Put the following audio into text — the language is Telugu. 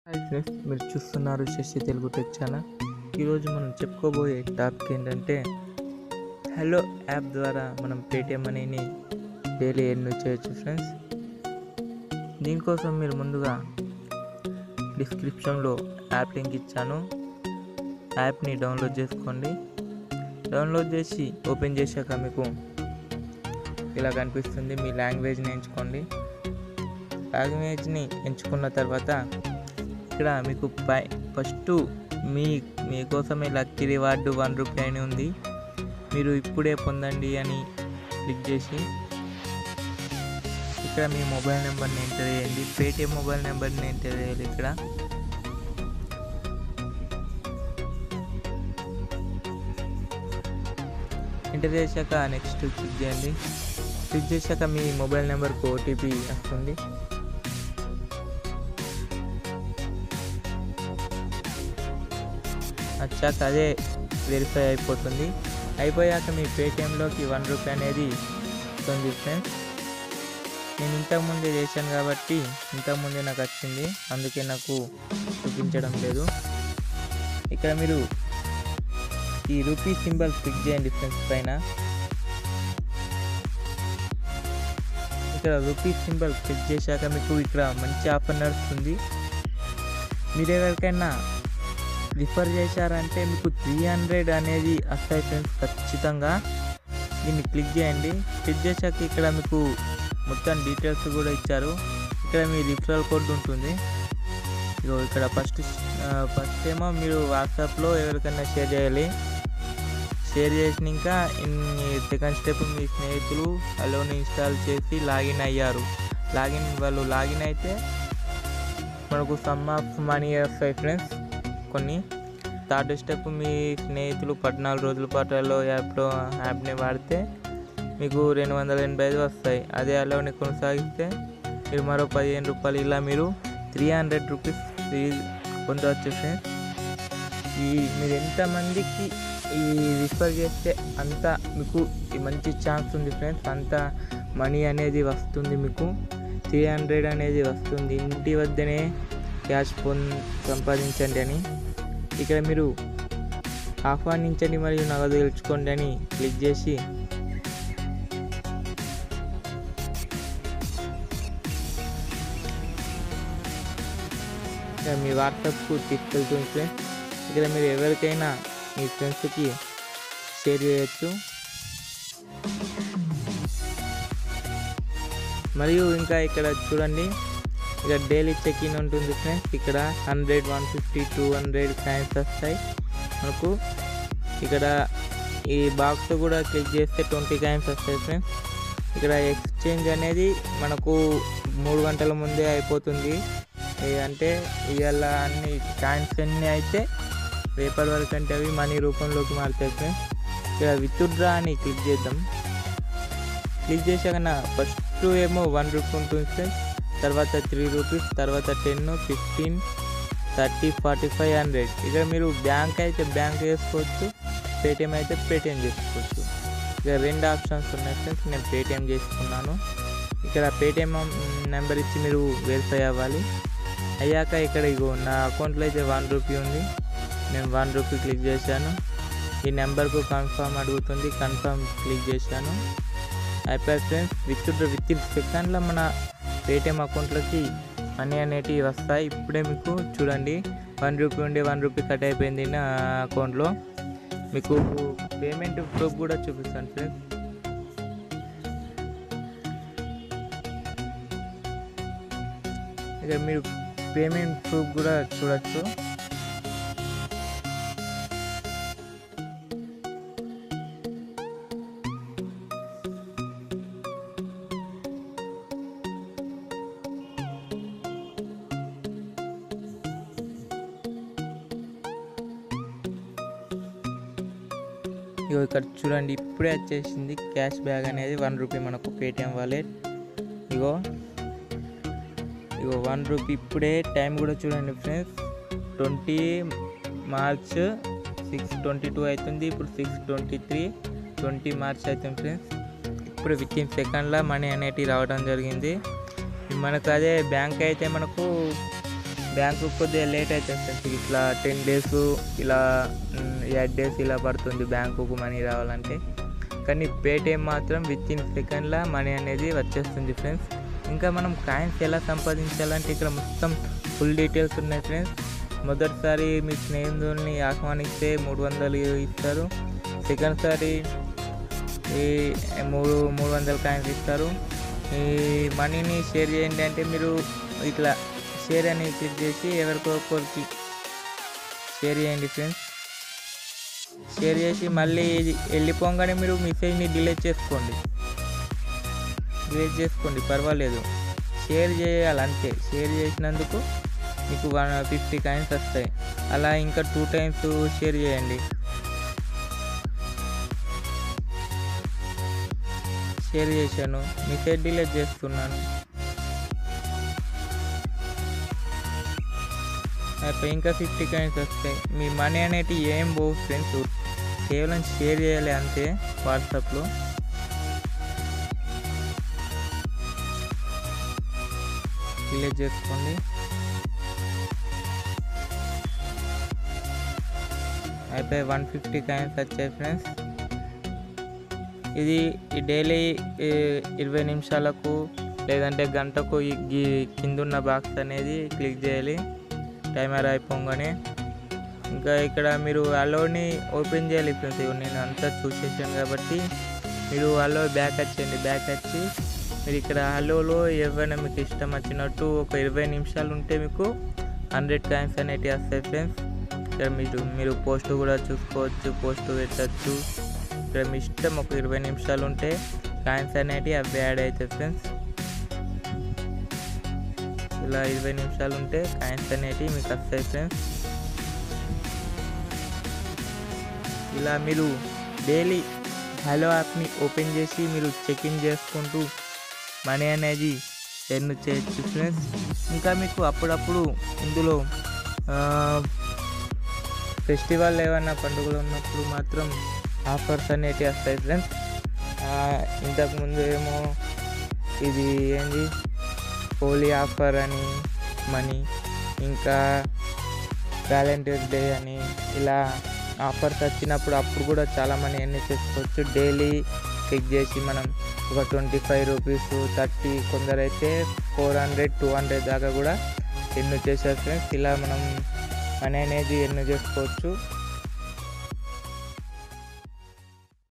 హాయ్ ఫ్రెండ్స్, మీరు చూస్తున్నారు శశి తెలుగు టెక్ ఛానల్. ఈరోజు మనం చెప్పుకోబోయే టాపిక్ ఏంటంటే హలో యాప్ ద్వారా మనం పేటిఎం మనీని డైలీ ఎర్న్ చేయొచ్చు ఫ్రెండ్స్. దీనికోసం మీరు ముందుగా డిస్క్రిప్షన్లో యాప్ లింక్ ఇచ్చాను. యాప్ని డౌన్లోడ్ చేసుకోండి. డౌన్లోడ్ చేసి ఓపెన్ చేశాక మీకు ఇలా కనిపిస్తుంది. మీ లాంగ్వేజ్ని ఎంచుకోండి. లాంగ్వేజ్ని ఎంచుకున్న తర్వాత ఇక్కడ మీకు ఫస్ట్ మీకోసమే లక్కీ రివార్డు 1 రూపీ అని ఉంది. మీరు ఇప్పుడే పొందండి అని క్లిక్ చేసి ఇక్కడ మీ మొబైల్ నెంబర్ని ఎంటర్ చేయండి. పేటిఎం మొబైల్ నెంబర్ని ఎంటర్ చేయాలి. ఇక్కడ ఎంటర్ చేశాక నెక్స్ట్ క్లిక్ చేయండి. క్లిక్ చేశాక మీ మొబైల్ నెంబర్కు ఓటీపీ వస్తుంది. వచ్చాక అదే వెరిఫై అయిపోతుంది. అయిపోయాక మీ పేటిఎంలోకి 1 రూపీ అనేది వస్తుంది ఫ్రెండ్స్. నేను ఇంతకుముందే చేశాను కాబట్టి ఇంతకుముందే నాకు వచ్చింది, అందుకే నాకు చూపించడం లేదు. ఇక్కడ మీరు ఈ రూపీ సింబల్ క్లిక్ చేయండి ఫ్రెండ్స్. పైన ఇక్కడ రూపీ సింబల్ క్లిక్ చేశాక మీకు ఇక్కడ మంచి ఆఫర్ నడుస్తుంది. మీరు ఎవరికైనా రిఫర్ చేశారంటే మీకు 300 అనేది వస్తాయి ఫ్రెండ్స్ ఖచ్చితంగా. దీన్ని క్లిక్ చేయండి. క్లిక్ చేశాక ఇక్కడ మీకు మొత్తం డీటెయిల్స్ కూడా ఇచ్చారు. ఇక్కడ మీ రిఫరల్ కోడ్ ఉంటుంది. ఇక్కడ ఫస్ట్ ఏమో మీరు వాట్సాప్లో ఎవరికైనా షేర్ చేయాలి. షేర్ చేసినాక సెకండ్ స్టెప్ మీ స్నేహితులు అలోని ఇన్స్టాల్ చేసి లాగిన్ అయ్యారు. వాళ్ళు లాగిన్ అయితే మనకు సమ్ ఆఫ్ మనీ వస్తాయి ఫ్రెండ్స్ కొన్ని. థర్డ్ స్టెప్ మీ స్నేహితులు 14 రోజుల పాటు అలో యాప్ని వాడితే మీకు 285 వస్తాయి. అదే అలోని కొనసాగిస్తే మీరు మరో 15 రూపాయలు, ఇలా మీరు 300 రూపీస్ పొందవచ్చు ఫ్రెండ్స్. మీరు ఎంతమందికి రిఫర్ చేస్తే అంత మీకు మంచి ఛాన్స్ ఉంది ఫ్రెండ్స్. అంత మనీ అనేది వస్తుంది. మీకు 300 అనేది వస్తుంది. ఇంటి వద్దనే క్యాష్ సంపాదించండి అని. ఇక్కడ మీరు ఆహ్వానించండి మరియు నగదు గెలుచుకోండి అని క్లిక్ చేసి మీ వాట్సాప్కు తీసుకెళ్తుంది ఫ్రెండ్స్. ఇక్కడ మీరు ఎవరికైనా మీ ఫ్రెండ్స్కి షేర్ చేయొచ్చు. మరియు ఇంకా ఇక్కడ చూడండి, ఇక్కడ డైలీ చెక్ ఇన్ ఉంటుంది ఫ్రెండ్స్. ఇక్కడ 100, 150, 200 కాయిన్స్ వస్తాయి మనకు. ఇక్కడ ఈ బాక్స్ కూడా క్లిక్ చేస్తే 20 కాయిన్స్ వస్తాయి ఫ్రెండ్స్. ఇక్కడ ఎక్స్చేంజ్ అనేది మనకు 3 గంటల ముందే అయిపోతుంది. అంటే ఇవాళ అన్ని కాయిన్స్ అన్నీ అయితే రేపటి వరకు అంటే అవి మనీ రూపంలోకి మారుతాయి ఫ్రెండ్స్. ఇక్కడ విత్డ్రా అని క్లిక్ చేద్దాం. క్లిక్ చేశాక ఫస్ట్ ఏమో 1 రూపీ ఉంటుంది ఫ్రెండ్స్. తర్వాత 3 రూపీస్, తర్వాత 10, 15, 30, 45, 100. ఇక్కడ మీరు బ్యాంక్ అయితే బ్యాంక్ చేసుకోవచ్చు, పేటిఎం అయితే పేటిఎం చేసుకోవచ్చు. ఇక్కడ 2 ఆప్షన్స్ ఉన్నాయి ఫ్రెండ్స్. నేను పేటిఎం చేసుకున్నాను. ఇక్కడ పేటిఎం నెంబర్ ఇచ్చి మీరు వెరిఫై అవ్వాలి. అయ్యాక ఇక్కడ నా అకౌంట్లో అయితే 1 రూపీ ఉంది. నేను 1 రూపీ క్లిక్ చేశాను. ఈ నెంబర్కు కన్ఫర్మ్ అడుగుతుంది. కన్ఫర్మ్ క్లిక్ చేశాను. అయిపోయి ఫ్రెండ్స్. విత్ సెకండ్లో మన పేటిఎం అకౌంట్లోకి మనీ అనేటివి వస్తాయి. ఇప్పుడే మీకు చూడండి 1 రూపీ ఉండే 1 రూపీ కట్ అయిపోయింది నా అకౌంట్లో. మీకు పేమెంట్ ప్రూఫ్ కూడా చూపిస్తాను ఫ్రెండ్స్. ఇక మీరు పేమెంట్ ప్రూఫ్ కూడా చూడొచ్చు. ఇక్కడ చూడండి, ఇప్పుడే వచ్చేసింది క్యాష్ బ్యాక్ అనేది 1 రూపీ మనకు పేటిఎం వాలెట్. ఇగో 1 రూపీ ఇప్పుడే. టైం కూడా చూడండి ఫ్రెండ్స్, 20 మార్చ్ 6:22 అవుతుంది. ఇప్పుడు 6:23, 20 మార్చ్ అవుతుంది ఫ్రెండ్స్. ఇప్పుడు విత్ సెకండ్లో మనీ అనేటివి రావడం జరిగింది. మనకు అదే బ్యాంక్ అయితే మనకు బ్యాంకు కొద్దిగా లేట్ అవుతుంది ఫ్రెండ్స్. ఇట్లా 10 డేస్ ఇలా 8 డేస్ ఇలా పడుతుంది బ్యాంకుకు మనీ రావాలంటే. కానీ పేటిఎం మాత్రం విత్ ఇన్ సెకండ్లో మనీ అనేది వచ్చేస్తుంది ఫ్రెండ్స్. ఇంకా మనం కాయిన్స్ ఎలా సంపాదించాలంటే ఇక్కడ మొత్తం ఫుల్ డీటెయిల్స్ ఉన్నాయి ఫ్రెండ్స్. మొదటిసారి మీ స్నేహితుల్ని ఆహ్వానిస్తే 300 ఇస్తారు. సెకండ్ సారి ఈ 300 కాయిన్స్ ఇస్తారు. ఈ మనీని షేర్ చేయండి అంటే మీరు ఇట్లా షేర్ అని క్లిక్ చేసి ఎవరికొకరికి షేర్ చేయండి ఫ్రెండ్స్. షేర్ చేసి మళ్ళీ వెళ్ళిపోగానే మీరు మెసేజ్ని డిలీట్ చేసుకోండి పర్వాలేదు. షేర్ చేయాలి అంతే. షేర్ చేసినందుకు మీకు 150 కాయిన్స్ వస్తాయి. అలా ఇంకా 2 టైమ్స్ షేర్ చేయండి. షేర్ చేశాను, మెసేజ్ డిలీట్ చేస్తున్నాను. అయిపోయి ఇంకా 50 కాయిన్స్ వస్తాయి. మీ మనీ అనేవి ఏం పోవు ఫ్రెండ్స్, కేవలం షేర్ చేయాలి అంతే. వాట్సాప్లో డిలీట్ చేసుకోండి. అయిపోయి 150 కాయిన్స్ వచ్చాయి ఫ్రెండ్స్. ఇది డైలీ 20 నిమిషాలకు లేదంటే గంటకు ఈ కిందున్న బాక్స్ అనేది క్లిక్ చేయాలి టైమర్ అయిపోగానే. ఇంకా ఇక్కడ మీరు అలోని ఓపెన్ చేయాలి ఫ్రెండ్స్. నేను అంతా చూసేసాను కాబట్టి మీరు అలో బ్యాక్ వచ్చేయండి. బ్యాక్ వచ్చి మీరు ఇక్కడ అలోలో ఏవైనా మీకు ఇష్టం వచ్చినట్టు ఒక 20 నిమిషాలు ఉంటే మీకు 100 కాయిన్స్ అనేవి వస్తాయి ఫ్రెండ్స్. ఇక్కడ మీరు పోస్ట్ కూడా చూసుకోవచ్చు, పోస్ట్ పెట్టచ్చు. ఇక్కడ మీ ఇష్టం. ఒక 20 నిమిషాలు ఉంటే కాయిన్స్ అనేవి అవి యాడ్ అవుతాయి ఫ్రెండ్స్. ఇలా 20 నిమిషాలు ఉంటే కాయిన్స్ అనేవి మీకు వస్తాయి ఫ్రెండ్స్. ఇలా మీరు డైలీ హలో యాప్ని ఓపెన్ చేసి మీరు చెక్ఇన్ చేసుకుంటూ మనీ అనేది ఎర్న్ చేయొచ్చు ఫ్రెండ్స్. ఇంకా మీకు అప్పుడప్పుడు ఇందులో ఫెస్టివల్ ఏమైనా పండుగలు ఉన్నప్పుడు మాత్రం ఆఫర్స్ అనేవి వస్తాయి ఫ్రెండ్స్. ఇంతకుముందు ఏమో ఇది ఏంది హోలీ ఆఫర్ అని మనీ, ఇంకా వ్యాలంటైన్స్ డే అని ఇలా ఆఫర్స్ వచ్చినప్పుడు అప్పుడు కూడా చాలా మనీ ఎన్ని చేసుకోవచ్చు. డైలీ చెక్ చేసి మనం ఒక 25 రూపీస్ 30, కొందరైతే 400 200 దాకా కూడా ఎర్న్ చేసేస్తారు ఫ్రెండ్స్. ఇలా మనం మనీ అనేది ఎర్న్ చేసుకోవచ్చు.